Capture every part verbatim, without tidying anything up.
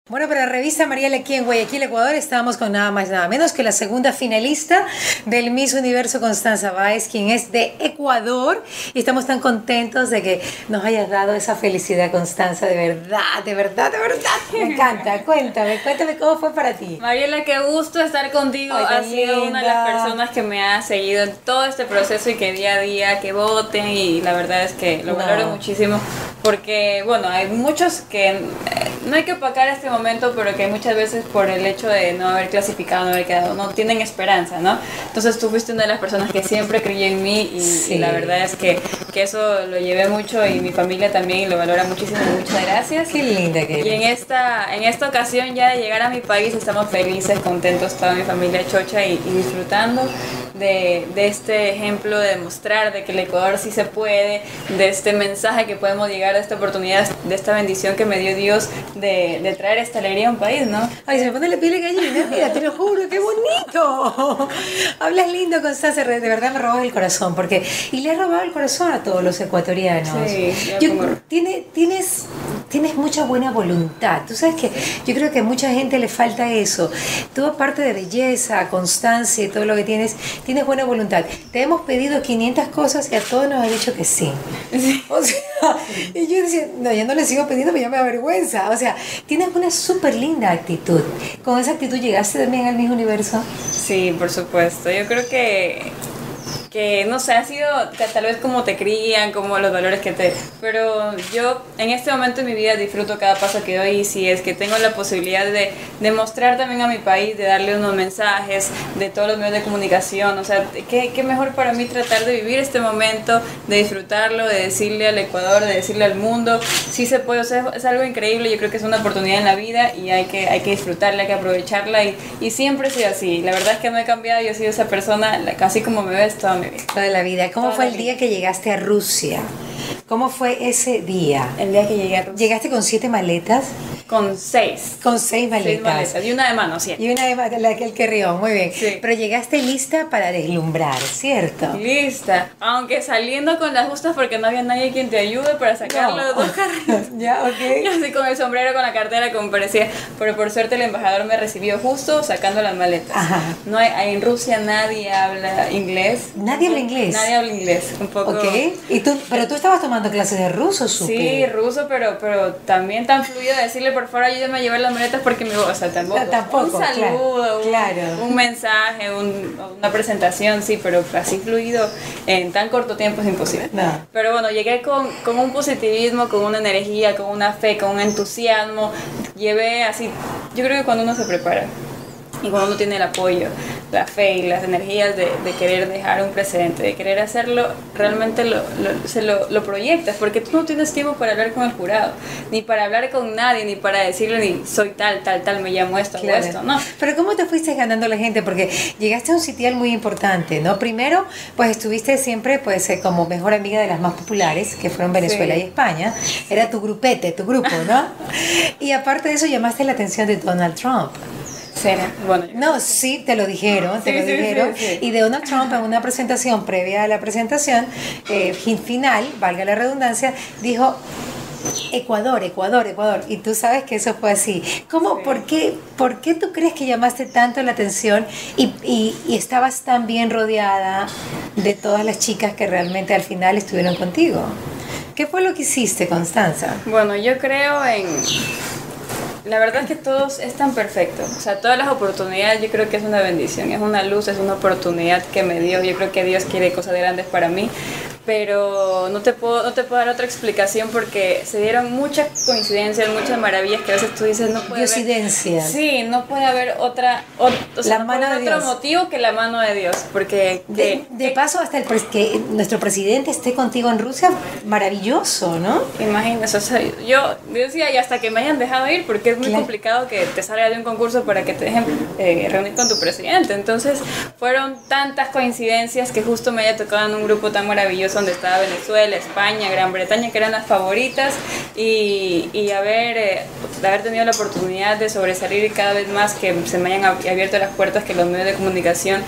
Bueno, para Revista Mariel aquí en Guayaquil, Ecuador, estábamos con nada más nada menos que la segunda finalista del Miss Universo, Constanza Báez, quien es de Ecuador, y estamos tan contentos de que nos hayas dado esa felicidad, Constanza, de verdad, de verdad, de verdad. Me encanta. Cuéntame, cuéntame cómo fue para ti. Mariela, qué gusto estar contigo. Ay, has sido linda. una de las personas que me ha seguido en todo este proceso y que día a día que voten, y la verdad es que lo No. valoro muchísimo porque, bueno, hay muchos que eh, no hay que opacar este momento, pero que muchas veces por el hecho de no haber clasificado, no haber quedado, no tienen esperanza, ¿no? Entonces tú fuiste una de las personas que siempre creyó en mí y, Sí. y la verdad es que, que eso lo llevé mucho y mi familia también lo valora muchísimo. Muchas gracias. Qué linda que Y en eres. esta, en esta ocasión ya de llegar a mi país estamos felices, contentos, toda mi familia chocha y, y disfrutando de, de este ejemplo, de demostrar de que el Ecuador sí se puede, de este mensaje que podemos llegar, de esta oportunidad, de esta bendición que me dio Dios de, de traer esta alegría a un país, ¿no? Ay, se me pone la piel de gallina, mira, te lo juro, qué bonito. Hablas lindo, Constanza, de verdad me robas el corazón, porque y le has robado el corazón a todos los ecuatorianos. Sí, ya Yo- como- tiene, tienes, tienes mucha buena voluntad. Tú sabes que yo creo que a mucha gente le falta eso. Tú, aparte de belleza, constancia y todo lo que tienes, tienes buena voluntad. Te hemos pedido quinientas cosas y a todos nos has dicho que sí. Sí. O sea, y yo decía, no, ya no le sigo pidiendo, pero ya me da vergüenza. O sea, tienes una súper linda actitud. ¿Con esa actitud llegaste también al Miss Universo? Sí, por supuesto. Yo creo que, que no sé, ha sido ta- tal vez como te crían, como los valores que te... Pero yo en este momento de mi vida disfruto cada paso que doy, y si es que tengo la posibilidad de, de mostrar también a mi país, de darle unos mensajes de todos los medios de comunicación, o sea, ¿qué, qué mejor para mí tratar de vivir este momento, de disfrutarlo, de decirle al Ecuador, de decirle al mundo, sí se puede, o sea, es algo increíble. Yo creo que es una oportunidad en la vida y hay que, hay que disfrutarla, hay que aprovecharla, y, y siempre he sido así. La verdad es que no he cambiado, yo he sido esa persona, la- casi como me ves toda mi vida. Toda la vida. ¿Cómo Toda fue la el vida. día que llegaste a Rusia? ¿Cómo fue ese día? El día que llegué a Rusia. ¿Llegaste con siete maletas? Con seis. Con seis maletas. Seis maletas. Y una de mano, siete. Y una de ma- la que el querrión, muy bien. Sí. Pero llegaste lista para deslumbrar, ¿cierto? Lista. Aunque saliendo con las justas porque no había nadie quien te ayude para sacar No. los dos carritos. Ya, Y ok. así con el sombrero, con la cartera, como parecía. Pero por suerte el embajador me recibió justo sacando las maletas. Ajá. No hay, en Rusia nadie habla inglés. ¿Nadie habla inglés? Nadie habla inglés. Un poco. Ok. ¿Y tú, pero tú estabas tomando clases de ruso, supe. Sí, ruso, pero, pero también tan fluido de decirle, por favor, ayúdame a llevar las maletas porque mi voz, o sea, tampoco. No, tampoco, un saludo, claro, un, claro. un mensaje, un- una presentación, sí, pero así fluido en tan corto tiempo es imposible. No. Pero bueno, llegué con, con un positivismo, con una energía, con una fe, con un entusiasmo. Llevé así, yo creo que cuando uno se prepara y cuando uno tiene el apoyo, la fe y las energías de, de querer dejar un precedente, de querer hacerlo, realmente lo, lo- se lo, lo proyectas, porque tú no tienes tiempo para hablar con el jurado, ni para hablar con nadie, ni para decirle, ni soy tal, tal, tal, me llamo esto, Claro. o esto, no. Pero ¿cómo te fuiste ganando a la gente? Porque llegaste a un sitial muy importante, ¿no? Primero, pues estuviste siempre pues eh, como mejor amiga de las más populares, que fueron Venezuela Sí. y España. Era tu grupete, tu grupo, ¿no? Y aparte de eso llamaste la atención de Donald Trump. Será, bueno, yo- No, sí, te lo dijeron, te Sí, lo sí, dijeron. sí, sí. Y de Donald Trump en una presentación, previa a la presentación, eh, fin- final, valga la redundancia, dijo Ecuador, Ecuador, Ecuador. Y tú sabes que eso fue así. ¿Cómo, Sí. por, qué, ¿Por qué tú crees que llamaste tanto la atención y, y, y estabas tan bien rodeada de todas las chicas que realmente al final estuvieron contigo? ¿Qué fue lo que hiciste, Constanza? Bueno, yo creo en... La verdad es que todo es tan perfecto. O sea, todas las oportunidades yo creo que es una bendición, es una luz, es una oportunidad que me dio. Yo creo que Dios quiere cosas grandes para mí, pero no te puedo, no te puedo dar otra explicación porque se dieron muchas coincidencias, muchas maravillas que a veces tú dices no puede haber... Diosidencias. Sí, no puede haber otra, ot- o sea, La no puede mano haber de otro Dios. motivo que la mano de Dios, porque... De, que- de paso, hasta el pres- que nuestro presidente esté contigo en Rusia, maravilloso, ¿no? Imagínese, o sea, yo decía, y hasta que me hayan dejado ir, porque es muy Claro. complicado que te salga de un concurso para que te dejen eh, reunir con tu presidente. Entonces, fueron tantas coincidencias que justo me haya tocado en un grupo tan maravilloso donde estaba Venezuela, España, Gran Bretaña, que eran las favoritas, y, y haber, eh, haber tenido la oportunidad de sobresalir cada vez más, que se me hayan ab- abierto las puertas, que los medios de comunicación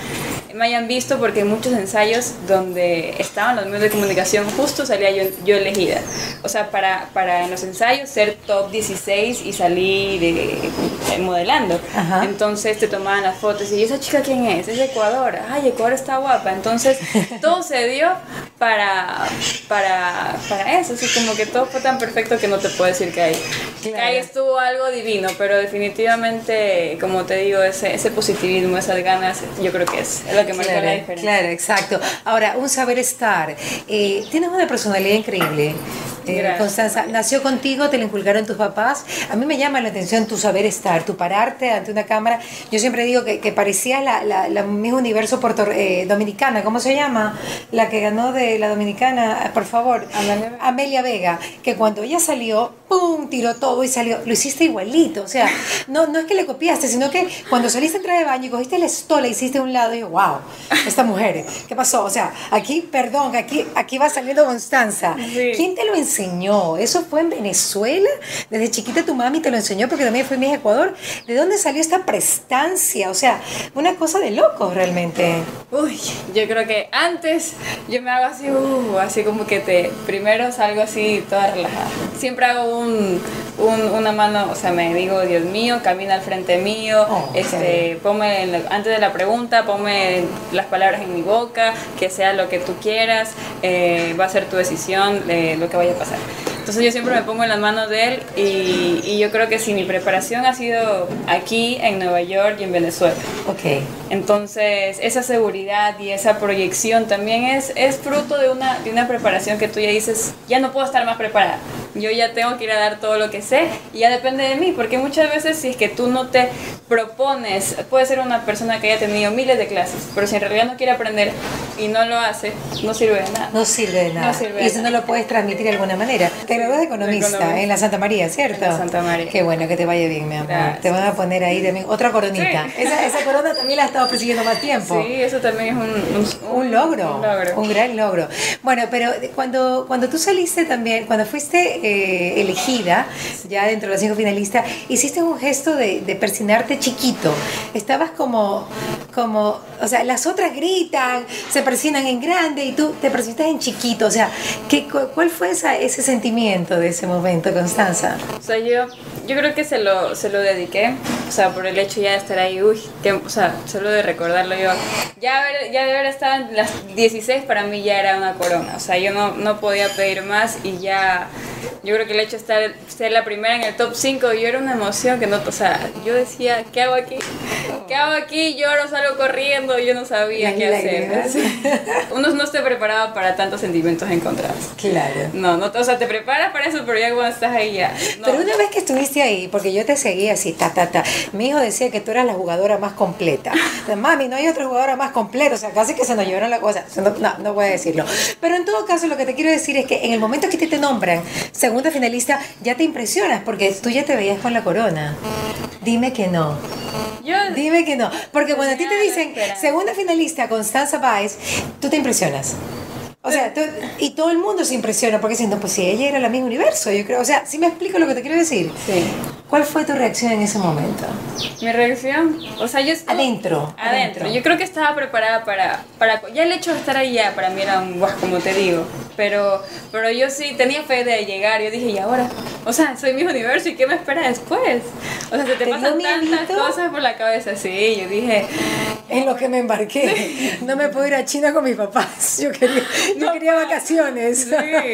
me hayan visto, porque en muchos ensayos donde estaban los medios de comunicación justo salía yo, yo elegida. O sea, para, para en los ensayos ser top dieciséis y salir de, de modelando. Ajá. Entonces te tomaban las fotos y ¿y esa chica quién es? Es de Ecuador. Ay, Ecuador está guapa. Entonces todo se dio para, para, para eso. Así como que todo fue tan perfecto que no te puedo decir que ahí, Claro. que ahí estuvo algo divino, pero definitivamente, como te digo, ese, ese positivismo, esas ganas, yo creo que es, es lo que marca Claro, la diferencia. claro, exacto. Ahora, un saber estar. Eh, tienes una personalidad increíble. Eh, Gracias. Constanza, nació contigo, te lo inculcaron tus papás. A mí me llama la atención tu saber estar, tu pararte ante una cámara. Yo siempre digo que, que parecías la, la, la Miss Universo Puerto, eh, Dominicana, ¿cómo se llama? La que ganó de la Dominicana, por favor. Amelia Vega. Amelia Vega, que cuando ella salió, ¡pum!, tiró todo y salió. Lo hiciste igualito. O sea, no, no es que le copiaste, sino que cuando saliste en traje de baño y cogiste la estola y hiciste a un lado, y yo, wow, esta mujer, ¿qué pasó? O sea, aquí, perdón, aquí, aquí va saliendo Constanza. Sí. ¿Quién te lo enseñó? ¿Eso fue en Venezuela? ¿Desde chiquita tu mami te lo enseñó? Porque también fue Miss Ecuador. ¿De dónde salió esta prestancia? O sea, una cosa de locos realmente. Uy, yo creo que antes yo me hago así, uh, así como que te, primero salgo así toda relajada. Siempre hago un, un, una mano, o sea, me digo, Dios mío, camina al frente mío, Oh, este, ponme, en la- antes de la pregunta, ponme las palabras en mi boca, que sea lo que tú quieras, eh, va a ser tu decisión, eh, lo que vaya a pasar. Entonces yo siempre me pongo en las manos de él y, y yo creo que sí, mi preparación ha sido aquí, en Nueva York y en Venezuela. Ok. Entonces, esa seguridad y esa proyección también es, es fruto de una, de una preparación que tú ya dices, ya no puedo estar más preparada. Yo ya tengo que ir a dar todo lo que sé y ya depende de mí, porque muchas veces si es que tú no te propones, puede ser una persona que haya tenido miles de clases, pero si en realidad no quiere aprender y no lo hace, no sirve de nada. No sirve de nada. No sirve de y eso nada. no lo puedes transmitir de alguna manera. Te graduás de economista De economista. en la Santa María, ¿cierto? En la Santa María. Qué bueno, que te vaya bien, mi amor. Gracias. Te van a poner ahí también otra coronita. Sí. Esa, esa corona también la has estado persiguiendo más tiempo. Sí, eso también es un, un, Un logro, un logro. un gran logro. Bueno, pero cuando, cuando tú saliste también, cuando fuiste eh, elegida ya dentro de los cinco finalistas, hiciste un gesto de, de persignarte chiquito. Estabas como, como, o sea, las otras gritan, se persignan en grande y tú te persignas en chiquito. O sea, ¿qué, cu- ¿cuál fue esa, ese sentimiento de ese momento, Constanza? O sea, yo, yo creo que se lo, se lo dediqué, o sea, por el hecho ya de estar ahí, uy, que, o sea, solo de recordarlo yo, ya, haber, ya de haber estado en las dieciséis para mí ya era una corona, o sea, yo no, no podía pedir más y ya, yo creo que el hecho de estar, ser la primera en el top cinco, yo era una emoción que no, o sea, yo decía, ¿qué hago aquí? ¿Qué hago aquí? Lloro, salgo corriendo, yo no sabía Las qué hacer. lágrimas. Sí. Uno no está preparado para tantos sentimientos encontrados. Claro. No, no, o sea, te preparas para eso, pero ya cuando estás ahí ya. No. Pero una vez que estuviste ahí, porque yo te seguía así, ta, ta, ta, mi hijo decía que tú eras la jugadora más completa. Entonces, mami, no hay otra jugadora más completa, o sea, casi que se nos llevaron la cosa. No, no, no voy a decirlo. Pero en todo caso, lo que te quiero decir es que en el momento que te, te nombran segunda finalista, ya te impresionas, porque tú ya te veías con la corona. Dime que no. Yo, Dime que no. Porque cuando a ti te Tenía la dicen esperanza. segunda finalista Constanza Báez, tú te impresionas. O sea, tú- y todo el mundo se impresiona porque dicen, no, pues si ella era la misma universo, yo creo. O sea, ¿sí me explico lo que te quiero decir? sí. ¿Cuál fue tu reacción en ese momento? Mi reacción, o sea, yo estuve- Adentro, adentro. adentro. Yo creo que estaba preparada para, para, ya el hecho de estar ahí ya para mí era un guau, como te digo. Pero, pero yo sí tenía fe de llegar. Yo dije, ¿y ahora? O sea, soy mi universo y ¿qué me espera después? O sea, se te, ¿Te pasan dio tantas miedito? cosas por la cabeza. Sí, yo dije, En lo que me embarqué. No me puedo ir a China con mis papás. Yo quería, yo No, quería vacaciones. sí,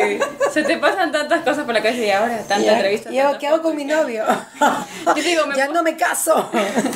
se te pasan tantas cosas por la cabeza y ahora tanta Ya, entrevista. ¿y ahora tantas qué hago fotos, con mi ¿qué? novio? Yo digo, me ya pu- no me caso.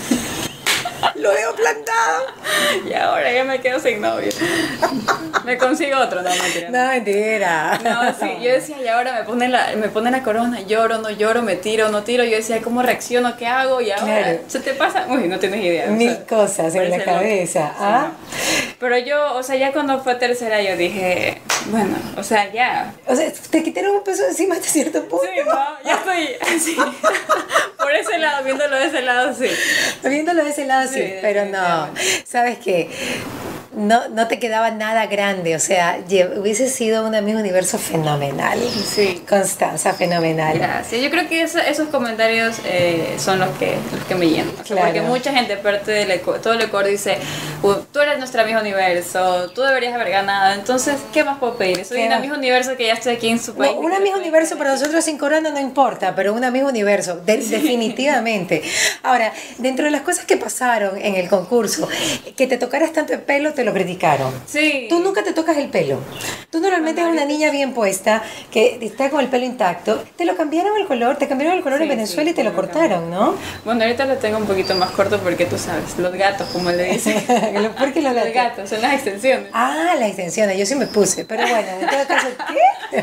Lo veo plantado. Y ahora ya me quedo sin novio. Me consigo otro, no, mentira. No, mentira. No, sí, yo decía, y ahora me ponen la, me ponen la corona, lloro, no lloro, me tiro, no tiro. Yo decía, ¿cómo reacciono? ¿Qué hago? Y ahora Claro. se te pasa, uy, no tienes idea. o Mil sea, cosas en la parece loco. cabeza. Sí, ¿Ah? no. Pero yo, o sea, ya cuando fue tercera, yo dije, bueno, o sea, ya. O sea, te quitaron un peso encima hasta cierto punto. Sí, no, ya estoy así. Por ese lado, viéndolo de ese lado, sí. Viéndolo de ese lado, sí, Sí, pero no. definitivamente. ¿Sabes qué? no, no te quedaba nada grande, o sea, lle- hubiese sido una Miss Universo fenomenal. Sí. Constanza, fenomenal. Gracias. Yo creo que eso- esos comentarios eh, son los que, los que me llenan. O sea, Claro. Porque mucha gente, aparte de todo el Ecuador, dice: "Uh, tú eres nuestra Miss Universo, tú deberías haber ganado". Entonces, ¿qué más puedo pedir? Soy ¿Qué una más? Miss Universo que ya estoy aquí en su país. No, una Miss Universo para nosotros sin corona no importa, pero una Miss Universo, de- definitivamente. Ahora, dentro de las cosas que pasaron en el concurso, que te tocaras tanto el pelo, te lo criticaron. Sí. Tú nunca te tocas el pelo. Tú normalmente eres una niña bien puesta, que está con el pelo intacto. Te lo cambiaron el color, te cambiaron el color Sí, en Venezuela sí, y te lo me lo cortaron, ¿no? Bueno, ahorita lo tengo un poquito más corto porque tú sabes, los gatos, como le dicen. ¿Por qué lo Los gatos? gatos, son las extensiones. Ah, las extensiones, yo sí me puse, pero bueno, en todo caso, ¿qué?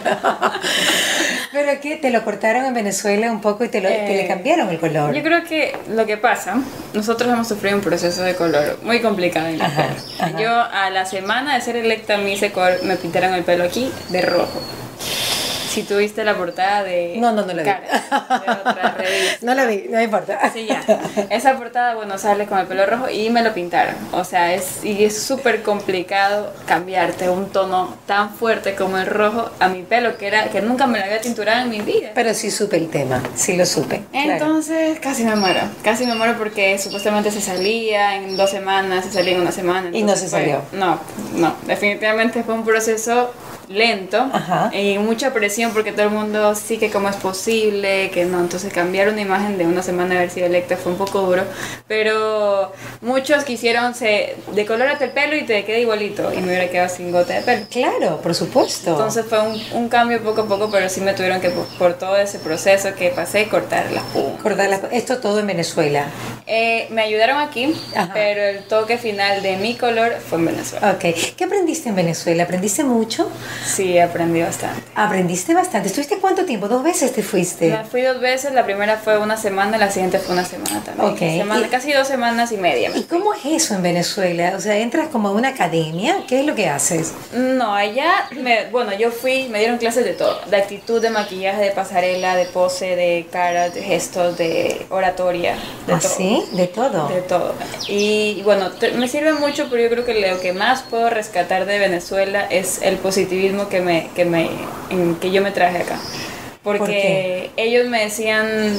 ¿Pero qué? ¿Te lo cortaron en Venezuela un poco y te, lo, te le Eh, cambiaron el color? Yo creo que lo que pasa, nosotros hemos sufrido un proceso de color muy complicado en la Ajá, pelo. ajá. Yo a la semana de ser electa Miss Ecuador me pintaron el pelo aquí de rojo. Si tuviste la portada de No, no, no la vi. Cara, de otra revista. No la vi, no importa. Sí, ya. Esa portada, bueno, sale con el pelo rojo y me lo pintaron. O sea, es y es súper complicado cambiarte un tono tan fuerte como el rojo a mi pelo, que era que nunca me lo había tinturado en mi vida. Pero sí supe el tema, sí lo supe. claro. Entonces, casi me muero. Casi me muero porque supuestamente se salía en dos semanas, se salía en una semana. Y no entonces se fue- salió. No, no. Definitivamente fue un proceso lento Ajá. y mucha presión porque todo el mundo sí que cómo es posible, que no. Entonces cambiar una imagen de una semana de haber sido electa fue un poco duro, pero muchos quisieron se decolórate el pelo y te queda igualito y me hubiera quedado sin gota de pelo. Claro, por supuesto. Entonces fue un, un cambio poco a poco, pero sí me tuvieron que, por, por todo ese proceso que pasé, cortar las puntas. Cortar las- esto todo en Venezuela. Eh, me ayudaron aquí, Ajá. pero el toque final de mi color fue en Venezuela. Ok. ¿Qué aprendiste en Venezuela? ¿Aprendiste mucho? Sí, aprendí bastante. Aprendiste bastante. ¿Estuviste cuánto tiempo? ¿Dos veces te fuiste? Me fui dos veces, la primera fue una semana, la siguiente fue una semana también. Ok. Semana- Y- casi dos semanas y media. ¿Y cómo es eso en Venezuela? O sea, ¿entras como a una academia? ¿Qué es lo que haces? No, allá, me, bueno, yo fui, me dieron clases de todo, de actitud, de maquillaje, de pasarela, de pose, de cara, de gestos, de oratoria, de ¿Ah, todo. sí? De todo. De todo. Y, y bueno, te- me sirve mucho, pero yo creo que lo que más puedo rescatar de Venezuela es el positivismo que, me, que, me, en- que yo me traje acá. Porque ¿Por qué? ellos me decían,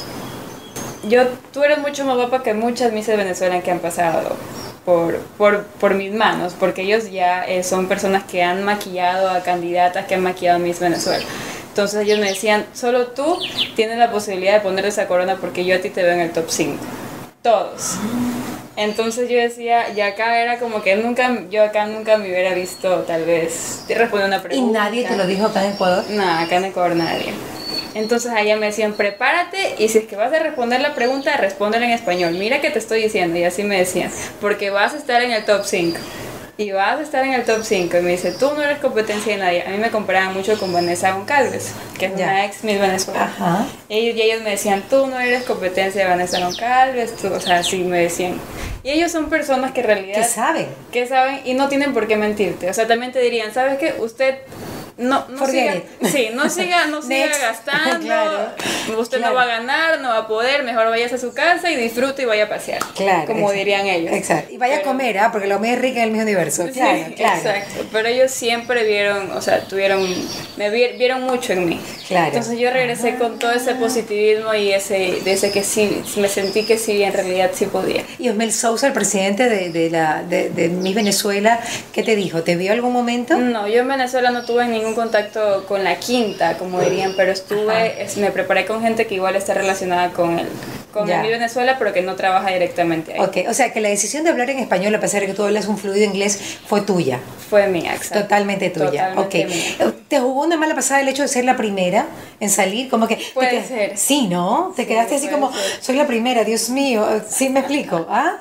yo, tú eres mucho más guapa que muchas Misses Venezuela que han pasado por, por, por mis manos, porque ellos ya eh, son personas que han maquillado a candidatas que han maquillado a Miss Venezuela. Entonces ellos me decían, solo tú tienes la posibilidad de ponerte esa corona porque yo a ti te veo en el top cinco. Todos. Entonces yo decía, y acá era como que nunca, yo acá nunca me hubiera visto tal vez responder una ¿Y pregunta. nadie te lo dijo acá en Ecuador? No, acá en Ecuador nadie. Entonces allá me decían, prepárate y si es que vas a responder la pregunta, respóndela en español. Mira que te estoy diciendo, y así me decían, porque vas a estar en el top cinco. Y vas a estar en el top cinco. Y me dice, tú no eres competencia de nadie. A mí me comparaban mucho con Vanessa Goncalves, que es Ya. una ex Miss Venezuela. Ajá. Ellos, y ellos me decían, tú no eres competencia de Vanessa Goncalves, tú, o sea, así me decían. Y ellos son personas que en realidad... ¿Qué saben? que saben y no tienen por qué mentirte. O sea, también te dirían, ¿sabes qué? Usted no, no Forget siga, it. sí, no siga, no siga Next. gastando, Claro, usted claro. no va a ganar, no va a poder, mejor vayas a su casa y disfrute y vaya a pasear. Claro. Como exacto. dirían ellos. Exacto. Y vaya Pero- a comer, ¿ah? Porque la comida es rica en el mismo universo. Claro, Sí, claro. exacto. Pero ellos siempre vieron, o sea, tuvieron, me vi- vieron mucho en mí. Claro. Entonces yo regresé con todo ese positivismo y ese, de ese que sí, me sentí que sí, en realidad sí podía. Y Osmel Sousa, el presidente de, de, la, de, de Miss Venezuela, ¿qué te dijo? ¿Te vio algún momento? No, yo en Venezuela no tuve ningún contacto con la quinta, como dirían, pero estuve, es- me preparé con gente que igual está relacionada con el, con Ya. el Miss Venezuela, pero que no trabaja directamente ahí. Ok, o sea que la decisión de hablar en español, a pesar de que tú hablas un fluido inglés, fue tuya. Fue mía, exacto. Totalmente tuya. Totalmente ok. mía. ¿Te jugó una mala pasada el hecho de ser la primera en salir? Como que te Puede quedas- ser. Sí, ¿no? Te Sí, quedaste así puede como, ser. soy la primera, Dios mío. ¿Sí me explico? ¿Ah?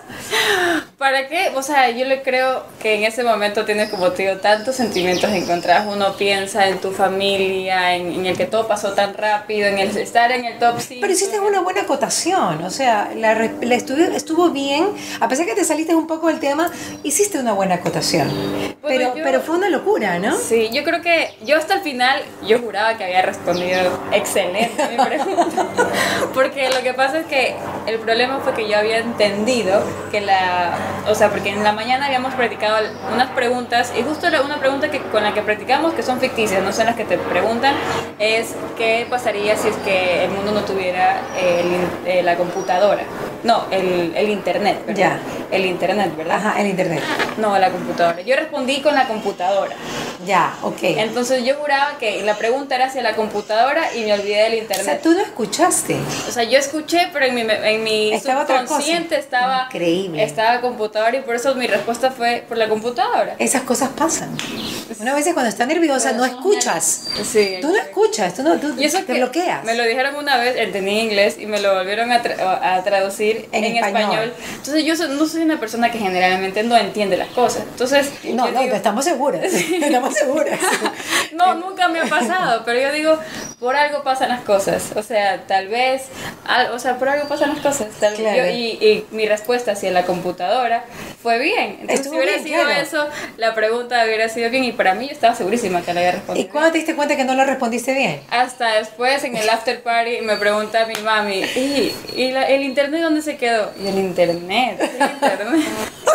¿Para qué? O sea, yo le creo que en ese momento tienes, como te digo, tantos sentimientos encontrados. Uno piensa en tu familia, en, en el que todo pasó tan rápido, en el estar en el top cinco. Pero hiciste una buena acotación, o sea, la, re- la estuvo, estuvo bien, a pesar que te saliste un poco del tema, hiciste una buena acotación. Bueno, pero, yo- pero fue una locura, ¿no? Sí, yo creo que yo hasta el final, yo juraba que había respondido excelente a mi pregunta. Porque lo que pasa es que el problema fue que yo había entendido que la o sea, porque en la mañana habíamos practicado unas preguntas y justo una pregunta que, con la que practicamos, que son ficticias, no son las que te preguntan, es qué pasaría si es que el mundo no tuviera el, eh, la computadora. No, el, el internet, ¿verdad? Ya. El internet, ¿verdad? Ajá, el internet. No, la computadora. Yo respondí con la computadora. Ya, ok. Entonces yo juraba que la pregunta era hacia la computadora y me olvidé del internet. O sea, tú no escuchaste. O sea, yo escuché, pero en mi, en mi Estaba otra subconsciente cosa. estaba... Increíble. Estaba computadora y por eso mi respuesta fue por la computadora. Esas cosas pasan. Una vez cuando estás nerviosa no escuchas. Sí. Tú no escuchas, tú no, tú Y eso te que bloqueas. me lo dijeron una vez, entendí inglés y me lo volvieron a, tra a traducir En en, español. español. Entonces yo so no soy una persona que generalmente no entiende las cosas. Entonces No, yo no, digo, estamos seguras. Estamos seguras. no, nunca me ha pasado, pero yo digo, por algo pasan las cosas. O sea, tal vez, al, o sea, por algo pasan las cosas. Tal, Claro. yo, y, y mi respuesta hacia la computadora fue bien. Entonces, Estuvo si hubiera bien, sido claro. eso, la pregunta hubiera sido bien y para mí yo estaba segurísima que la había ¿Y respondido. cuándo te diste cuenta que no lo respondiste bien? Hasta después en el after party me pregunta mi mami, ¿y, y la, el internet dónde se quedó? Y el internet, el internet.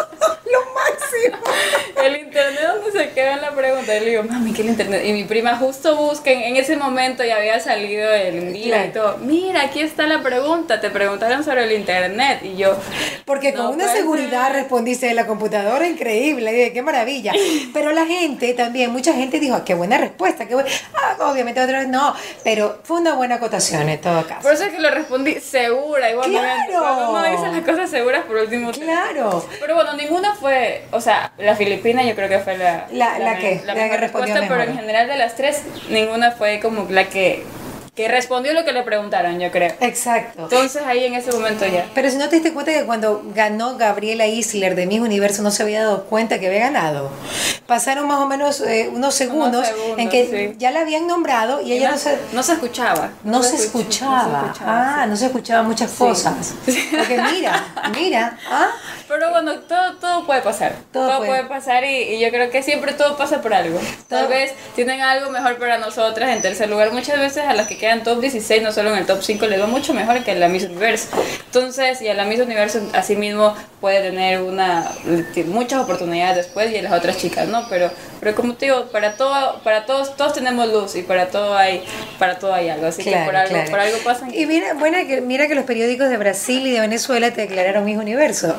Lo máximo. El internet dónde se quedó en la pregunta. Y le digo, mami, ¿qué es el internet? Y mi prima justo busca, en, en ese momento ya había salido el envío Claro. y todo. Mira, aquí está la pregunta, te preguntaron sobre el internet. Y yo, Porque no con una puede seguridad ser. respondiste de la computadora increíble, dije, qué maravilla. Pero la gente también, mucha gente dijo, qué buena respuesta, qué buena. Ah, obviamente otra vez no, pero fue una buena acotación en todo caso. Por eso es que lo respondí segura. Igual ¡Claro! uno dice las cosas seguras por último. Claro. Pero bueno, ninguna fue, o sea, la Filipina yo creo que fue la, La- la que- la que mejor respondió respuesta, pero mejor. en general de las tres, ninguna fue como la que, que respondió lo que le preguntaron, yo creo. Exacto. Entonces ahí en ese momento ya. Pero si no te diste cuenta que cuando ganó Gabriela Isler de Miss Universo no se había dado cuenta que había ganado. Pasaron más o menos eh, unos, segundos segundos, en que sí. ya la habían nombrado y ella no se... no se escuchaba. No, se, escuch- escuchaba. no se escuchaba, Ah, no se escuchaban muchas cosas. Porque mira, mira, ¿ah? Pero bueno, todo, todo puede pasar. Todo Todo, puede. puede. pasar y, y yo creo que siempre todo pasa por algo. Tal Todo. vez tienen algo mejor para nosotras en tercer lugar. Muchas veces a las que quedan top dieciséis, no solo en el top cinco, les va mucho mejor que a la Miss Universo. Entonces, y a la Miss Universo asimismo puede tener una tiene muchas oportunidades después y a las otras chicas, ¿no? Pero, pero como te digo, para todo, para todos, todos tenemos luz y para todo hay, para todo hay algo. Así Claro, que por algo, claro. por algo pasan. Y mira, buena que, mira que los periódicos de Brasil y de Venezuela te declararon Miss Universo.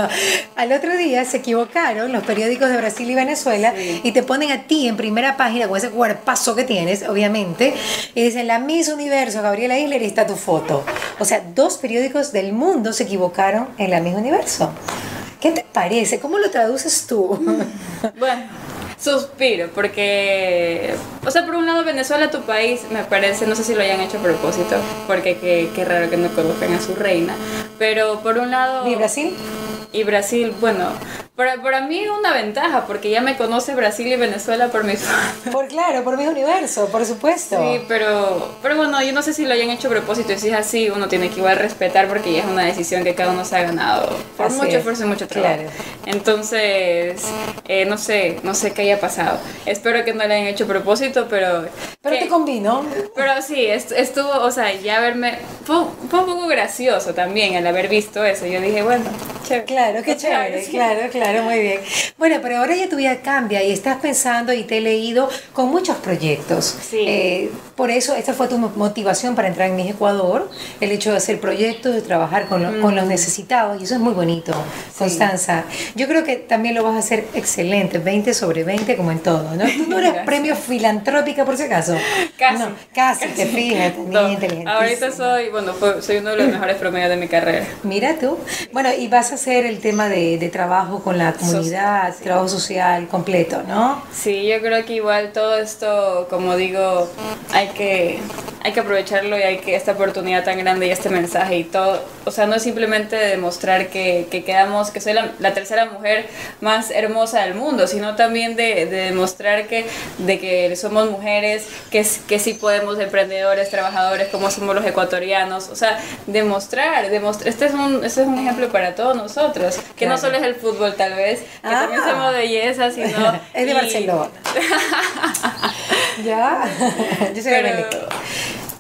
Al otro día se equivocaron los periódicos de Brasil y Venezuela Sí. y te ponen a ti en primera página con ese cuerpazo que tienes, obviamente, y dicen la Miss Universo, Gabriela Isler, y está tu foto. O sea, dos periódicos del mundo se equivocaron en la Miss Universo. ¿Qué te parece? ¿Cómo lo traduces tú? Bueno, suspiro, porque, o sea, por un lado Venezuela, tu país, me parece, no sé si lo hayan hecho a propósito, porque qué, qué raro que no conozcan a su reina, pero por un lado... ¿Y Brasil? Y Brasil, bueno, para, para mí es una ventaja, porque ya me conoce Brasil y Venezuela por mis fans. Por claro, por Miss Universo, por supuesto. Sí, pero, pero bueno, yo no sé si lo hayan hecho a propósito, y si es así, uno tiene que igual respetar porque ya es una decisión que cada uno se ha ganado por Así mucho es. esfuerzo y mucho trabajo. Claro. Entonces, eh, no sé, no sé qué haya pasado. Espero que no lo hayan hecho a propósito, pero... Pero que- te convino. pero sí, est- estuvo, o sea, ya verme... Fue, fue un poco gracioso también el haber visto eso. Yo dije, bueno, chévere. Claro, qué O sea, chévere, sí. claro, claro, muy bien. Bueno, pero ahora ya tu vida cambia y estás pensando y te he leído con muchos proyectos. Sí. Eh, por eso, esta fue tu mo- motivación para entrar en Miss Ecuador, el hecho de hacer proyectos, de trabajar con, lo- con los necesitados, y eso es muy bonito, Constanza. Yo creo que también lo vas a hacer excelente, veinte sobre veinte como en todo, ¿no? Tú no eres Gracias. premio filantrópica por si acaso. Casi. No, casi, te fijas, también No, inteligentísima. ahorita soy, bueno, fue- soy uno de los mejores promedios de mi carrera. Mira tú. Bueno, y vas a hacer el tema de, de trabajo con la comunidad, sí. trabajo social completo, ¿no? Sí, yo creo que igual todo esto, como digo, hay que, hay que aprovecharlo y hay que esta oportunidad tan grande y este mensaje y todo, o sea, no es simplemente demostrar que, que quedamos, que soy la, la tercera mujer más hermosa del mundo, sino también de, de demostrar que, de que somos mujeres, que, s- que sí podemos, emprendedores, trabajadores, como somos los ecuatorianos, o sea, demostrar, demostrar, este es un, este es un ejemplo para todos nosotros, que Claro. no solo es el fútbol tal vez, que Ah. también somos belleza, sino... Es de y- Barcelona. ¿Ya? Yo soy de Pero, Emelec.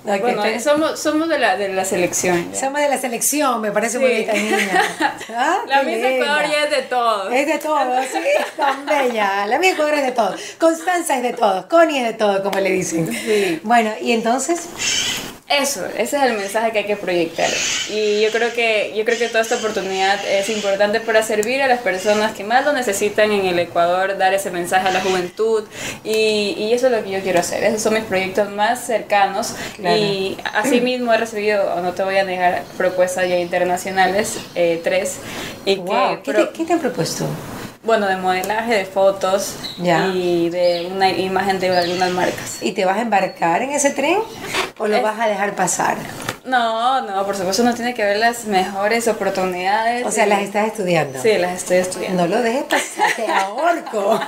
Ok, Bueno, pero- somos, somos de la, de la selección. ya. Somos de la selección, me parece Sí. muy bonita niña. Ah, La qué Miss linda. Ecuador ya es de todos. Es de todo, sí, tan bella. La mía Ecuador es de todo. Constanza es de todo. Connie es de todo, como le dicen. Sí. Bueno, y entonces, Eso, ese es el mensaje que hay que proyectar. Y yo creo que, yo creo que toda esta oportunidad es importante para servir a las personas que más lo necesitan en el Ecuador, dar ese mensaje a la juventud. Y, y eso es lo que yo quiero hacer. Esos son mis proyectos más cercanos. Claro. Y asimismo he recibido, no te voy a negar, propuestas ya internacionales, eh, tres. Y wow, que, ¿qué, pro- te, qué te han propuesto? bueno, de modelaje, de fotos Ya. y de una imagen de algunas marcas. ¿Y te vas a embarcar en ese tren o lo Es- vas a dejar pasar? No, no, por supuesto uno tiene que ver las mejores oportunidades. O sea, y- las estás estudiando. Sí, las estoy estudiando. No lo dejes pasar, te ahorco.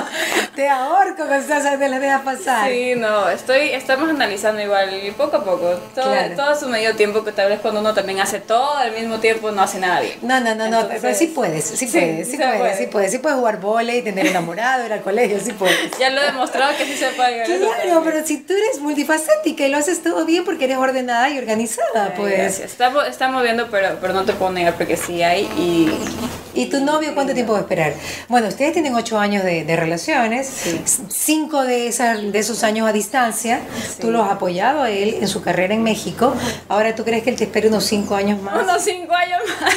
Te ahorco, Constanza, te lo dejas pasar. Sí, no, estoy, estamos analizando igual y poco a poco, todo, Claro. todo a su medio tiempo, que tal vez cuando uno también hace todo al mismo tiempo no hace nada bien. No, no, no, no, Entonces- pero sí puedes, sí Sí, puedes, sí se puedes, puede. sí puedes, sí puedes jugar vóley, tener enamorado, ir al colegio, sí puedes. Ya lo he demostrado que sí se puede llegar a eso Claro, también. pero si tú eres multifacética y lo haces todo bien porque eres ordenada y organizada, Ay, pues. gracias. Estamos, estamos viendo, pero, pero no te puedo negar porque sí hay y... ¿Y tu novio cuánto tiempo va a esperar? Bueno, ustedes tienen ocho años de, de relaciones, Sí. cinco de, esas, de esos años a distancia, tú lo has apoyado a él en su carrera en México, ahora tú crees que él te espera unos cinco años más. Unos cinco años más.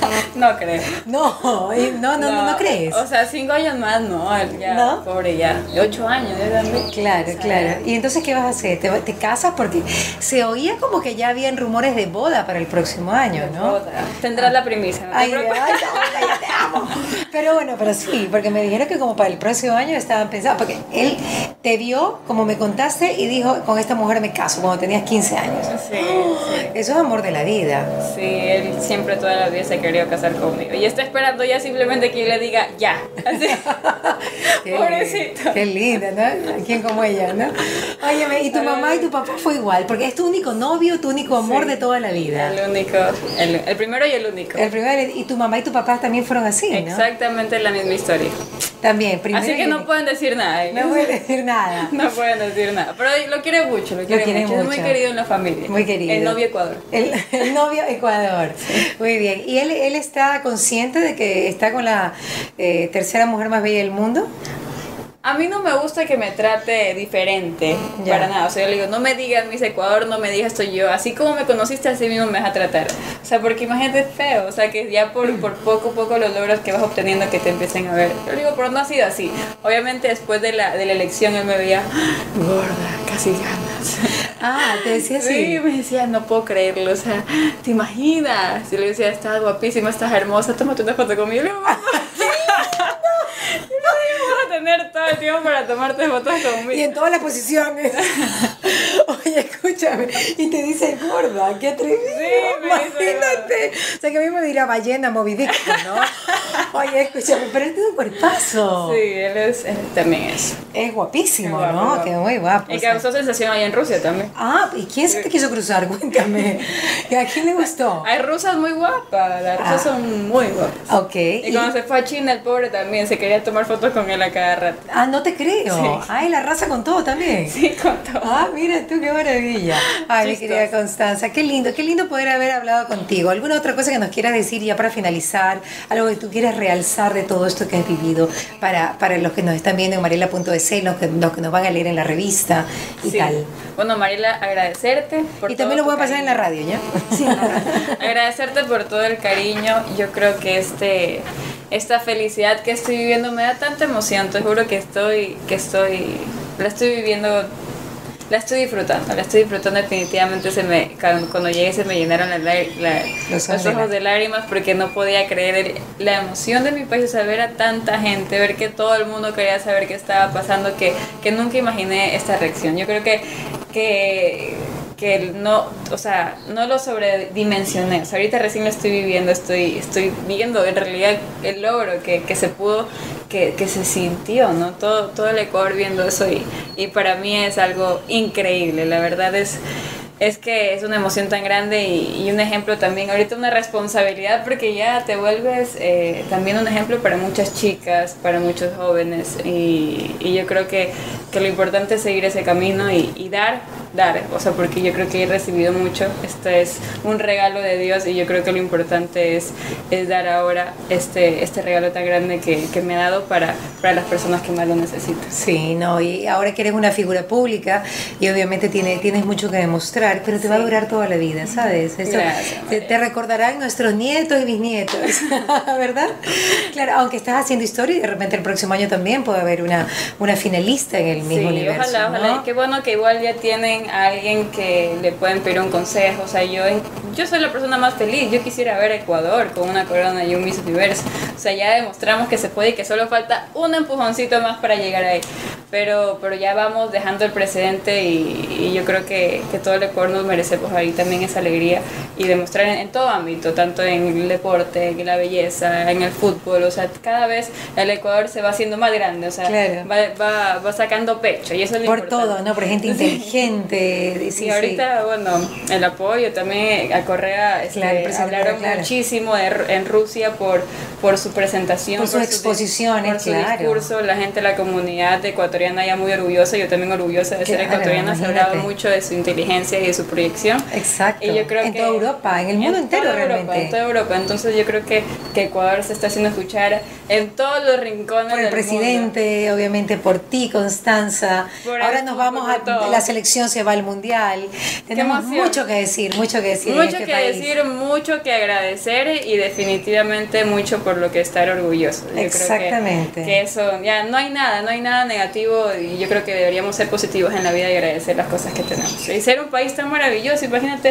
No creo. No, y- no, no, no, no crees. O sea, cinco años más, no, él ya, ¿No? pobre ya. Ocho años, ya grande. Claro, O sea, claro. ¿Y entonces qué vas a hacer? ¿Te, te casas? Porque se oía como que ya habían rumores de boda para el próximo año, ¿no? boda. Tendrás la primicia. ¿no te Ay, ay, preocupes? no, ya te amo. Pero bueno, pero sí, porque me dijeron que como para el próximo año estaban pensando, porque él te vio, como me contaste, y dijo, con esta mujer me caso, cuando tenías quince años. Sí, sí. Eso es amor de la vida. Sí, él siempre toda la vida se ha querido casar conmigo. Y está esperando ya simplemente que yo le diga ya. Así. Qué Pobrecito. lindo, qué linda, ¿no? ¿Quién como ella, no? Óyeme, ¿y tu mamá y tu papá fue igual? Porque es tu único novio, tu único amor Sí. de toda la vida. El único, el, el primero y el único. El primero, y tu mamá y tu papá también fueron así, ¿no? Exactamente la misma historia. También, primero. Así que y- no pueden decir nada. no voy a decir nada. No pueden decir nada. Pero lo quiere mucho, lo quiere, quiere mucho. Es mucho. muy querido en la familia. Muy querido. El novio Ecuador. El, el novio Ecuador. Muy bien. ¿Y él, él está consciente de que está con la eh, tercera mujer más bella del mundo? A mí no me gusta que me trate diferente, Ya. para nada. O sea, yo le digo, no me digas Miss Ecuador, no me digas soy yo. Así como me conociste, así mismo me vas a tratar. O sea, porque imagínate, es feo. O sea, que ya por, por poco a poco los logros que vas obteniendo que te empiecen a ver. Yo le digo, pero no ha sido así. Obviamente después de la, de la elección él me veía, "Ah, gorda, casi ganas". Ah, te decía así. Sí, me decía, no puedo creerlo, o sea, ¿te imaginas? Y le decía, estás guapísima, estás hermosa, tómate una foto conmigo. Y le digo, "Mamá, y le digo, vas a tener todo el tiempo para tomarte fotos conmigo. Y en todas las posiciones. Oye, escúchame. Y te dice gorda, qué atrevido. Sí, me dice Imagínate. O sea, que a mí me dirá ballena, Moby Dick, ¿no? Oye, escúchame, pero él tiene un cuerpazo. Sí, él, es, él también es. Es guapísimo, Qué guapo, ¿no? guapo. Que muy guapo. Y o sea. causó sensación allá en Rusia también. Ah, ¿y quién se te quiso cruzar? Cuéntame. ¿Y a quién le gustó? Hay rusas muy guapas, las rusas Ah. son muy guapas. Ok. Y cuando se fue a China, el pobre también se quería tomar fotos con él a cada rato. Ah, no te creo. Sí. Ay, la raza con todo también. Sí, con todo. Ah, mira tú, qué maravilla. Ay, mi Chistoso. querida Constanza, qué lindo, qué lindo poder haber hablado contigo. ¿Alguna otra cosa que nos quieras decir ya para finalizar? Algo que tú quieras realzar de todo esto que has vivido para, para los que nos están viendo en Mariela punto es, los que, los que nos van a leer en la revista y Sí. tal. Bueno, Mariela, agradecerte por Y también lo todo voy a tu pasar en la cariño. radio, ¿ya? Sí, en la radio. Agradecerte por todo el cariño. Yo creo que este esta felicidad que estoy viviendo me da tanta emoción. Te juro que estoy que estoy la estoy viviendo, la estoy disfrutando, la estoy disfrutando definitivamente. Se me cuando, cuando llegué se me llenaron las lá- la- Los los, ojos de ojos de lágrimas porque no podía creer el- la emoción de mi país, saber a tanta gente, ver que todo el mundo quería saber qué estaba pasando, que, que nunca imaginé esta reacción. Yo creo que que que no, o sea, no lo sobredimensioné. O sea, ahorita recién lo estoy viviendo, estoy, estoy viendo en realidad el logro que, que se pudo, que, que se sintió, ¿no? Todo, todo el Ecuador viendo eso y, y para mí es algo increíble. La verdad es, es que es una emoción tan grande y, y un ejemplo también, ahorita una responsabilidad porque ya te vuelves eh, también un ejemplo para muchas chicas, para muchos jóvenes y, y yo creo que, que lo importante es seguir ese camino y, y dar dar, o sea, porque yo creo que he recibido mucho, esto es un regalo de Dios y yo creo que lo importante es, es dar ahora este, este regalo tan grande que, que me ha dado para, para las personas que más lo necesitan. Sí, no, y ahora que eres una figura pública y obviamente tiene, tienes mucho que demostrar, pero te sí. va a durar toda la vida, ¿sabes? Eso, Gracias, te, te recordarán nuestros nietos y bisnietos, ¿verdad? Claro, aunque estás haciendo historia y de repente el próximo año también puede haber una, una finalista en el mismo sí, universo. Ojalá, ¿no? ojalá. Qué bueno que igual ya tienen a alguien que le pueden pedir un consejo. O sea, yo, yo soy la persona más feliz. Yo quisiera ver a Ecuador con una corona y un Miss Universo. O sea, ya demostramos que se puede y que solo falta un empujoncito más para llegar ahí. Pero, pero ya vamos dejando el precedente y, y yo creo que, que todo el Ecuador nos merecemos ahí también esa alegría y demostrar en, en todo ámbito, tanto en el deporte, en la belleza, en el fútbol. O sea, cada vez el Ecuador se va haciendo más grande. O sea, claro. va, va, va sacando pecho y eso es lo por importante. todo, ¿no? Por gente inteligente. Sí, y ahorita, sí. bueno, el apoyo también a Correa, este, claro, hablaron claro. muchísimo de, en Rusia por, por su presentación, por sus por exposiciones, por su claro. discurso, la gente, la comunidad ecuatoriana ya muy orgullosa, yo también orgullosa de ser claro, ecuatoriana, imagínate. se ha hablado mucho de su inteligencia y de su proyección. Exacto, y yo creo en que toda Europa, en el mundo en entero toda realmente. Europa, en toda Europa, entonces yo creo que, que Ecuador se está haciendo escuchar en todos los rincones por el del presidente, mundo. Obviamente por ti, Constanza. Por ahora el nos fútbol, vamos a todo. la selección se va al mundial, tenemos mucho que decir, mucho que decir mucho en este que país. decir, mucho que agradecer y definitivamente mucho por lo que estar orgulloso. Yo exactamente creo que, que eso, ya no hay nada, no hay nada negativo y yo creo que deberíamos ser positivos en la vida y agradecer las cosas que tenemos y ser un país tan maravilloso. Imagínate,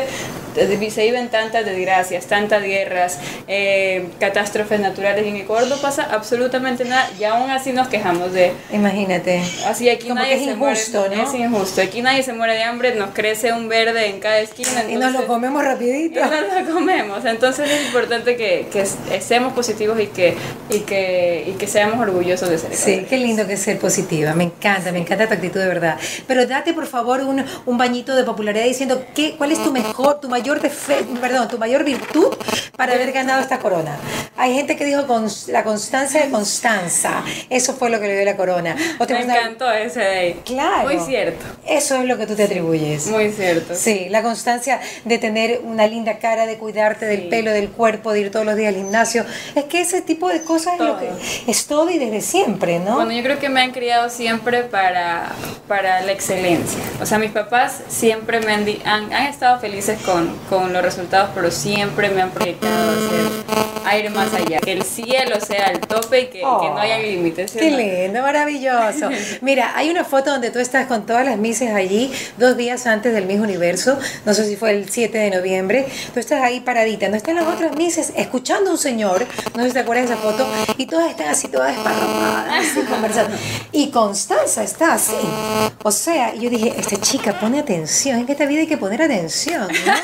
se viven tantas desgracias, tantas guerras, eh, catástrofes naturales y en Ecuador no pasa absolutamente nada y aún así nos quejamos de... Imagínate. Así aquí como nadie que es se injusto, muere, ¿no? Es injusto. Aquí nadie se muere de hambre, nos crece un verde en cada esquina. Entonces, y nos lo comemos rapidito. Y nos lo comemos. Entonces es importante que, que seamos positivos y que, y, que, y que seamos orgullosos de ser ecuatorianos. Sí, qué lindo que es ser positiva. Me encanta, sí. me encanta tu actitud de verdad. Pero date por favor un, un bañito de popularidad diciendo qué, cuál es tu mejor, tu mayor defe, perdón, tu mayor virtud para haber ganado esta corona. Hay gente que dijo con, la constancia de Constanza. Eso fue lo que le dio la corona. Me encantó ese de ahí. Claro. Muy cierto. Eso es lo que tú te atribuyes. Muy cierto. Sí, la constancia de tener una linda cara, de cuidarte del sí. pelo, del cuerpo, de ir todos los días al gimnasio. Es que ese tipo de cosas todo. es lo que es todo y desde siempre, ¿no? Bueno, yo creo que me han criado siempre para, para la excelencia. O sea, mis papás siempre me han, han, han estado felices con, con los resultados, pero siempre me han proyectado a, hacer, a ir más allá. Que el cielo sea el tope y que, oh, que no haya límites. Qué lindo, maravilloso. Mira, hay una foto donde tú estás con todas las Misses allí, dos días antes del Miss Universo, no sé si fue el siete de noviembre, tú estás ahí paradita, no están las otras Misses escuchando a un señor, no sé si te acuerdas de esa foto, y todas están así, todas esparramadas, así conversando, y Constanza está así, o sea, yo dije, esta chica pone atención, en que esta vida hay que poner atención, ¿no?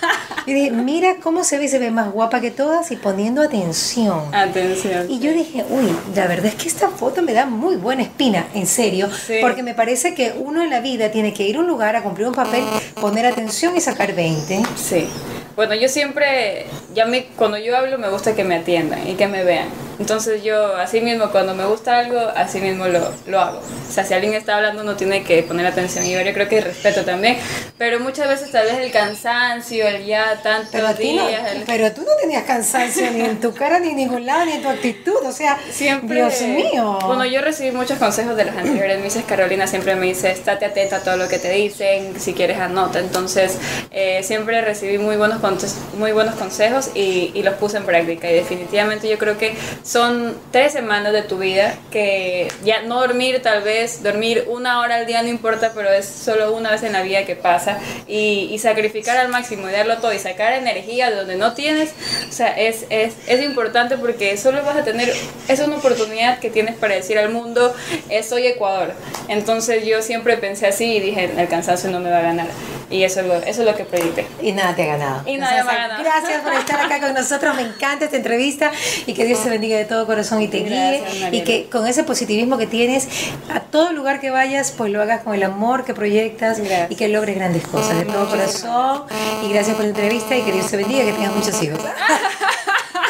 Y dije, mira cómo se ve, se ve más guapa que todas y poniendo atención. Atención. Y yo dije, uy, la verdad es que esta foto me da muy buena espina, en serio, sí. porque me parece que uno en la vida tiene que ir a un lugar a cumplir un papel, poner atención y sacar veinte. Sí. Bueno, yo siempre, ya me, cuando yo hablo me gusta que me atiendan y que me vean. Entonces yo, así mismo, cuando me gusta algo, así mismo lo, lo hago. O sea, si alguien está hablando no tiene que poner atención. Y yo creo que respeto también. Pero muchas veces tal vez el cansancio, el ya tantos pero días... No, el... Pero tú no tenías cansancio ni en tu cara, ni en ningún lado, ni en tu actitud. O sea, siempre, Dios mío. Bueno, yo recibí muchos consejos de las anteriores Misses. Carolina siempre me dice, estate atenta a todo lo que te dicen, si quieres anota. Entonces, eh, siempre recibí muy buenos, muy buenos consejos y, y los puse en práctica. Y definitivamente yo creo que son tres semanas de tu vida que ya no dormir, tal vez dormir una hora al día no importa, pero es solo una vez en la vida que pasa y, y sacrificar al máximo y darlo todo y sacar energía de donde no tienes, o sea, es, es, es importante porque solo vas a tener, es una oportunidad que tienes para decir al mundo, eh, soy Ecuador. Entonces yo siempre pensé así y dije, el cansancio no me va a ganar. Y eso es lo, eso es lo que proyecté. Y nada te ha ganado. Y nada me ha ganado. Gracias por estar acá con nosotros. Me encanta esta entrevista y que Dios te bendiga de todo corazón y te Gracias, guíe. Mariela. Y que con ese positivismo que tienes, a todo lugar que vayas, pues lo hagas con el amor que proyectas. Gracias. Y que logres grandes cosas de todo corazón. Y gracias por la entrevista y que Dios te bendiga y que tengas muchos hijos.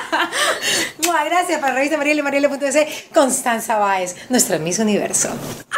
Muchas gracias para la revista Mariela y Mariela punto es, Constanza Báez, nuestra Miss Universo.